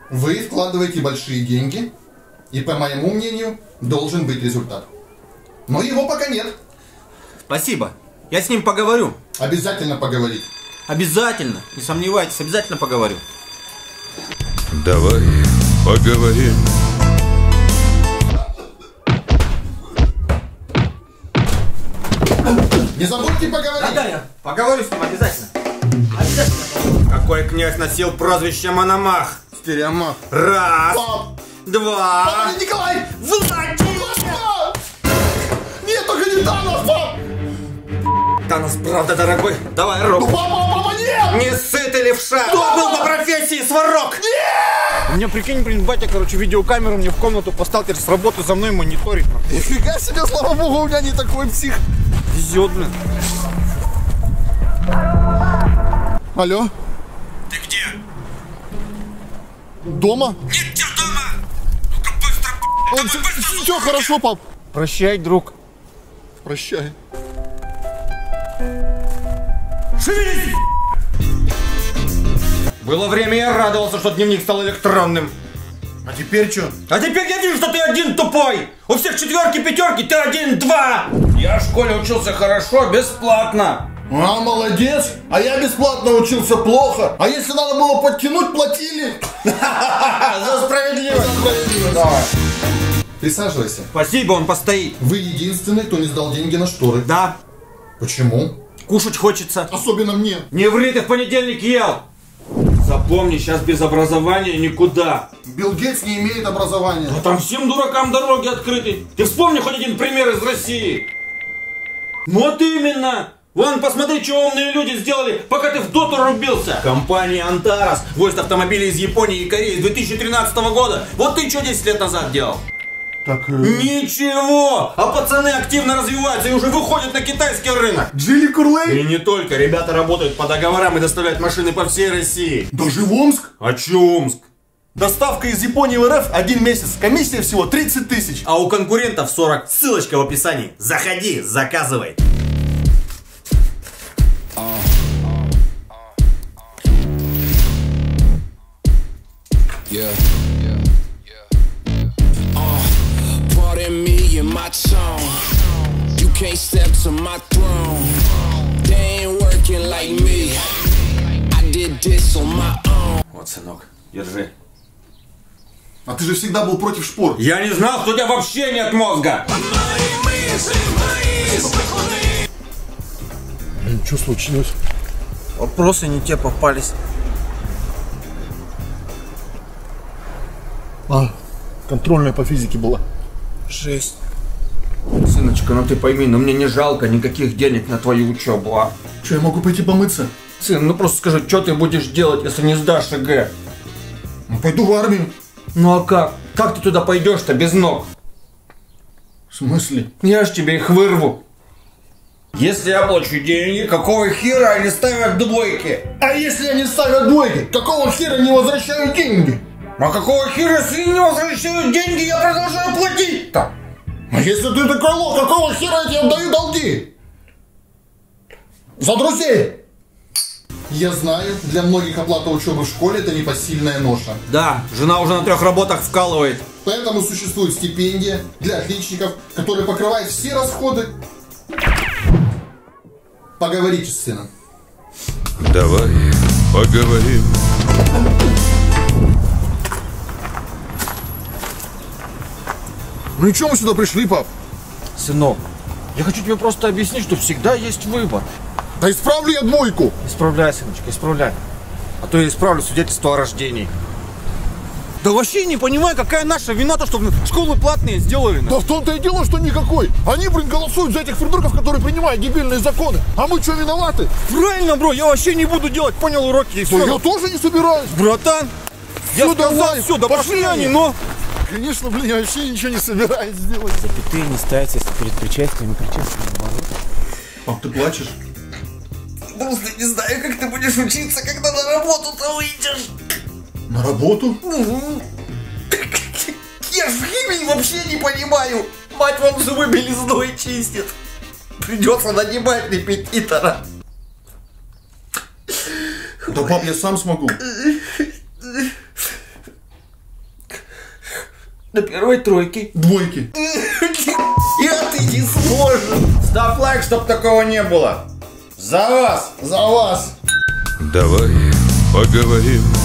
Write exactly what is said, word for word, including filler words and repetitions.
Вы вкладываете большие деньги, и, по моему мнению, должен быть результат. Но его пока нет. Спасибо. Я с ним поговорю. Обязательно поговорить. Обязательно. Не сомневайтесь, обязательно поговорю. Давай поговорим. Не забудьте поговорить. Да-да, я поговорю с ним обязательно. Обязательно. Какой князь носил прозвище Мономах? Стереомах. Раз. Пап. Два. Папа, Николай! Владимир! Папа! Нет, только не Танос, пап! Танос, правда, дорогой. Давай руку. Ну, папа, папа, нет! Не сытый левша. Кто был по профессии сварог? У меня, прикинь, блин, батя, короче, видеокамеру мне в комнату поставил, теперь с работы за мной мониторит. Нифига себе, слава богу, у меня не такой псих. Везет, блин. Алло? Ты где? Дома? Нет тебя дома! Ну-ка быстро, Все, все хорошо, пап. Прощай, друг. Прощай. Шевелись! Было время, я радовался, что дневник стал электронным. А теперь что? А теперь я вижу, что ты один тупой! У всех четверки, пятерки, ты один-два! Я в школе учился хорошо, бесплатно! А, молодец! А я бесплатно учился плохо. А если надо было подтянуть, платили. За справедливость! Давай. Присаживайся. Спасибо, он постоит. Вы единственный, кто не сдал деньги на шторы. Да, Почему? кушать хочется. Особенно мне. Не ври, ты в понедельник ел! Запомни, сейчас без образования никуда. Билл Гейтс не имеет образования. А там всем дуракам дороги открыты. Ты вспомни хоть один пример из России. Вот именно. Вон, посмотри, что умные люди сделали, пока ты в доту рубился. Компания Антарас возит автомобили из Японии и Кореи с две тысячи тринадцатого года. Вот ты что десять лет назад делал? Так, э... Ничего! А пацаны активно развиваются и уже выходят на китайский рынок. Джили Курлей? И не только. Ребята работают по договорам и доставляют машины по всей России. Даже в Омск? А чё Омск? Доставка из Японии в РФ один месяц. Комиссия всего тридцать тысяч. А у конкурентов сорок. Ссылочка в описании. Заходи, заказывай. Yeah, yeah, yeah. Uh, pardon me and my tone. You can't step to my throne. They ain't working like me. I did this on my own. Вот, сынок, держи. А ты же всегда был против шпор. Я не знал, что у тебя вообще нет мозга. Блин, что случилось? Вопросы не те попались. А, контрольная по физике была. Жесть. Сыночка, ну ты пойми, ну мне не жалко никаких денег на твою учебу, а? Че, я могу пойти помыться? Сын, ну просто скажи, что ты будешь делать, если не сдашь ЕГЭ? Ну, пойду в армию. Ну а как? Как ты туда пойдешь-то без ног? В смысле? Я ж тебе их вырву. Если я плачу деньги, какого хера они ставят двойки? А если они ставят двойки, какого хера не возвращают деньги? А какого хера, если не возвращают деньги, я продолжаю платить-то? А если ты такой лох, какого хера я тебе отдаю долги? За друзей! Я знаю, для многих оплата учебы в школе это непосильная ноша. Да, жена уже на трех работах вкалывает. Поэтому существует стипендия для отличников, которая покрывает все расходы. Поговорите с сыном. Давай поговорим. Ну и чё мы сюда пришли, пап? Сынок, я хочу тебе просто объяснить, что всегда есть выбор. Да исправлю я двойку. Исправляй, сыночка, исправляй. А то я исправлю свидетельство о рождении. Да вообще не понимаю, какая наша вина, то, что школы платные сделали. Да в том-то и дело, что никакой. Они, блин, голосуют за этих придурков, которые принимают дебильные законы. А мы что, виноваты? Правильно, бро, я вообще не буду делать, понял, уроки и Да все. я тоже не собираюсь. Братан, я Всё, сказал, давай, все, да пошли пошли они, они. но... Конечно, блин, я вообще ничего не собираюсь сделать. Запятые не ставятся, если перед причастием и причастием наоборот. Пап, ты плачешь? Просто не знаю, как ты будешь учиться, когда на работу-то выйдешь. На работу? Я ж в химии вообще не понимаю. Мать вам зубы белизной чистит. Придется нанимать репетитора. Да, пап, я сам смогу. До первой тройки. Двойки. Я ты не сможешь. Ставь лайк, чтоб такого не было. За вас. За вас. Давай поговорим.